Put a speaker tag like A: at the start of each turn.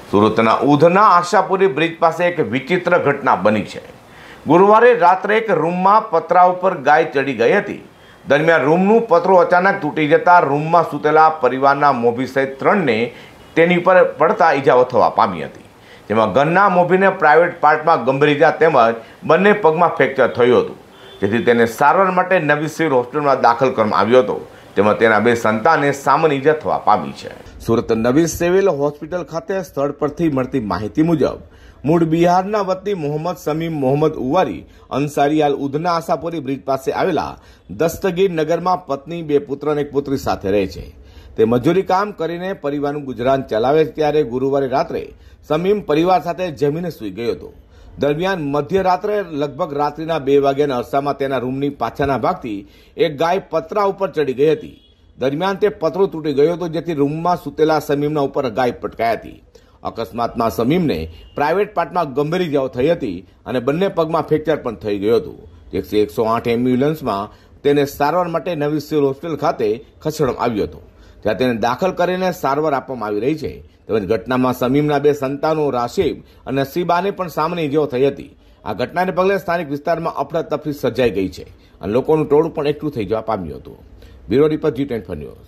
A: સુરતના ઉધના આશાપુરી બ્રિજ પાસે એક વિચિત્ર ઘટના બની છે। ગુરુવારે રાત્રે એક રૂમમાં પતરા ઉપર ગાય ચડી ગઈ હતી। દરમિયાન રૂમનું પતરું અચાનક તૂટી જતા રૂમમાં સૂતેલા પરિવારના મોભી સહિત 3ને તેની પર પડતા ઈજાઓ થવા પામી હતી, જેમાં ઘરના મોભીને પ્રાઇવેટ પાર્ટમાં ગંભીર ઈજા તેમજ બંને પગમાં ફ્રેક્ચર થયું હતું, જેથી તેને સારવાર માટે નવી સિવિલ હોસ્પિટલમાં દાખલ કરવામાં આવ્યો હતો। તેમાં તેના 2 સંતાનને સામાન્ય ઈજા થવા પામી છે। સુરત નવી સિવિલ હોસ્પિટલ ખાતે સ્થળ પરથી મળતી માહિતી મુજબ મૂળ બિહારના વતની મોહમ્મદ સમીમ મોહમ્મદ ઉવારી અંસારી હાલ ઉધના આશાપુરી બ્રિજ પાસે આવેલા દસ્તગીર નગરમાં પત્ની, 2 પુત્ર અને 1 પુત્રી સાથે રહે છે। તે મજૂરી કામ કરીને પરિવારનું ગુજરાન ચલાવે છે। ત્યારે ગુરુવારે રાત્રે સમીમ પરિવાર સાથે જમીને સૂઈ ગયો હતો। દરમિયાન મધ્યરાત્રે લગભગ રાત્રિના 2 વાગ્યાના અરસામાં તેના રૂમની પાછળના ભાગથી એક ગાય પતરા ઉપર ચડી ગઈ હતી। દરમિયાન તે પતરું તૂટી ગયું હતું, જેથી રૂમમાં સૂતેલા સમીમના ઉપર ગાય પટકાઈ હતી। અકસ્માતમાં સમીમને પ્રાઇવેટ પાર્ટમાં ગંભીર ઈજાઓ થઈ હતી અને બંને પગમાં ફ્રેક્ચર પણ થઈ ગયું હતું, જેથી 108 એમ્બ્યુલન્સમાં તેને સારવાર માટે નવી સિવિલ હોસ્પિટલ ખાતે ખસેડવામાં આવ્યો હતો, જ્યાં તેને દાખલ કરીને સારવાર આપવામાં આવી રહી છે। તેમજ ઘટનામાં સમીમના 2 સંતાનો રાશિબ અને નસીબાને પણ સામાન્ય ઈજાઓ થઈ હતી। આ ઘટનાને પગલે સ્થાનિક વિસ્તારમાં અફરાતફરી સર્જાઈ ગઈ છે અને લોકોનું ટોળું પણ એકઠું થઈ જવા પામ્યું હતું। Bureau report G24 news.